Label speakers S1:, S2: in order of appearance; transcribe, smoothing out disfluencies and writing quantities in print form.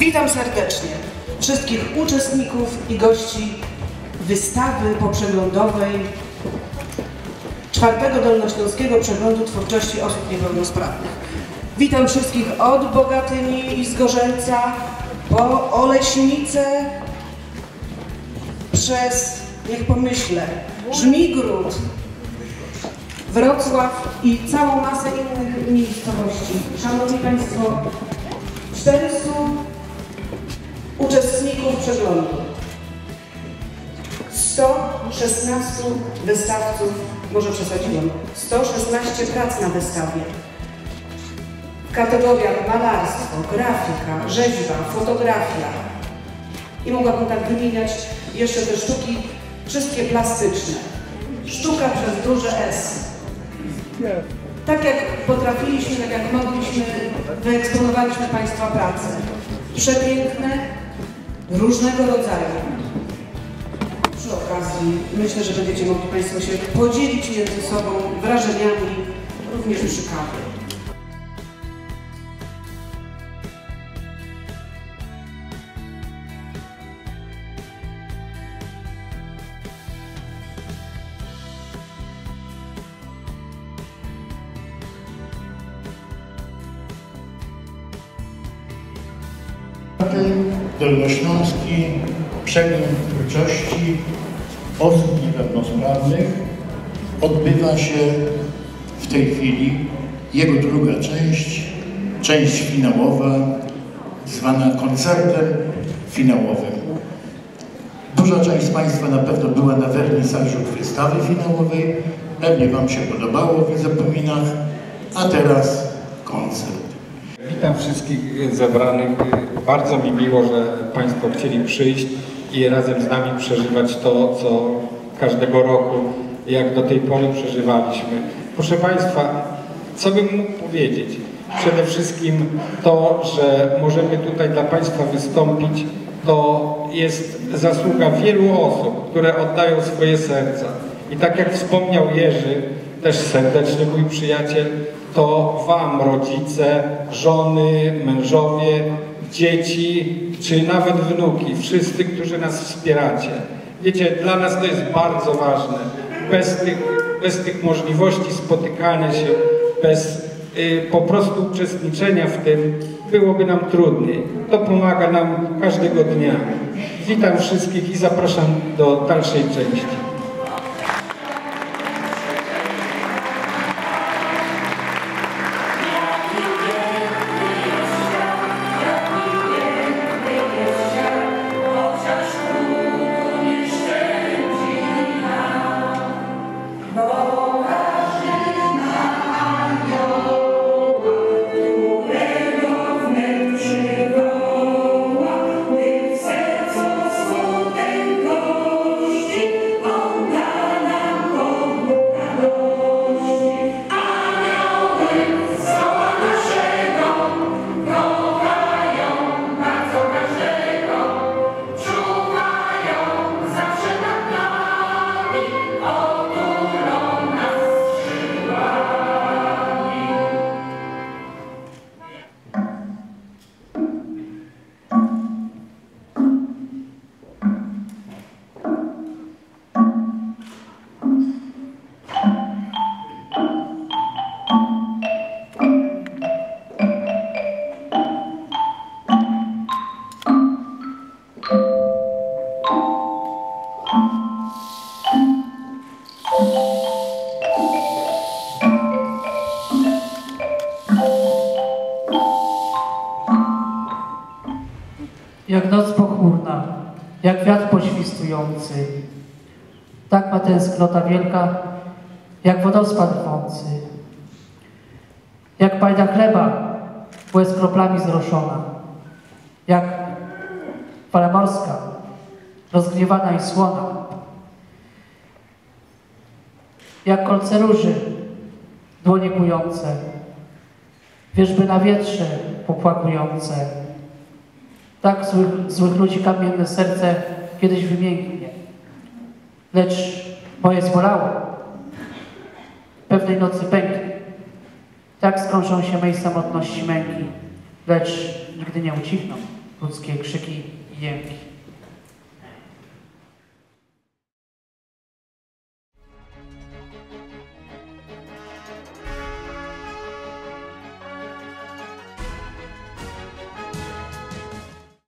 S1: Witam serdecznie wszystkich uczestników i gości wystawy poprzeglądowej czwartego Dolnośląskiego Przeglądu Twórczości Osób Niepełnosprawnych. Witam wszystkich od Bogatyni i Zgorzelca po Oleśnicę, przez, niech pomyślę, Żmigród, Wrocław i całą masę innych miejscowości. Szanowni Państwo, 400 uczestników przeglądu, 116 wystawców, może przesadziłam, 116 prac na wystawie w kategoriach malarstwo, grafika, rzeźba, fotografia i mogłabym tak wymieniać jeszcze te sztuki, wszystkie plastyczne. Sztuka przez duże S. Tak jak potrafiliśmy, tak jak mogliśmy, wyeksponowaliśmy Państwa pracę. Przepiękne, różnego rodzaju. Przy okazji myślę, że będziecie mogli Państwo się podzielić między sobą wrażeniami, również przy kawie.
S2: Dolnośląski Przegląd Twórczości Osób Niepełnosprawnych odbywa się w tej chwili jego druga część finałowa, zwana koncertem finałowym. Duża część z Państwa na pewno była na wernisażu wystawy finałowej, pewnie Wam się podobało w Zapominach, a teraz koncert.
S3: Witam wszystkich zebranych. Bardzo mi miło, że Państwo chcieli przyjść i razem z nami przeżywać to, co każdego roku, jak do tej pory przeżywaliśmy. Proszę Państwa, co bym mógł powiedzieć? Przede wszystkim to, że możemy tutaj dla Państwa wystąpić, to jest zasługa wielu osób, które oddają swoje serca. I tak jak wspomniał Jerzy, też serdeczny mój przyjaciel, to Wam, rodzice, żony, mężowie, dzieci, czy nawet wnuki, wszyscy, którzy nas wspieracie. Wiecie, dla nas to jest bardzo ważne. Bez tych możliwości spotykania się, bez po prostu uczestniczenia w tym, byłoby nam trudniej. To pomaga nam każdego dnia. Witam wszystkich i zapraszam do dalszej części.
S4: Jak noc pochmurna, jak wiatr poświstujący, tak ma tęsknota wielka, jak wodospad rwący. Jak pajda chleba, łez kroplami zroszona, jak fala morska, rozgniewana i słona. Jak kolce róży, dłonie kujące, wierzby na wietrze popłakujące. Tak złych ludzi kamienne serce kiedyś wymięknie. Lecz moje zbolało. Pewnej nocy pęknie. Tak skończą się mej samotności męki, lecz nigdy nie ucichną. ludzkie krzyki i jęki.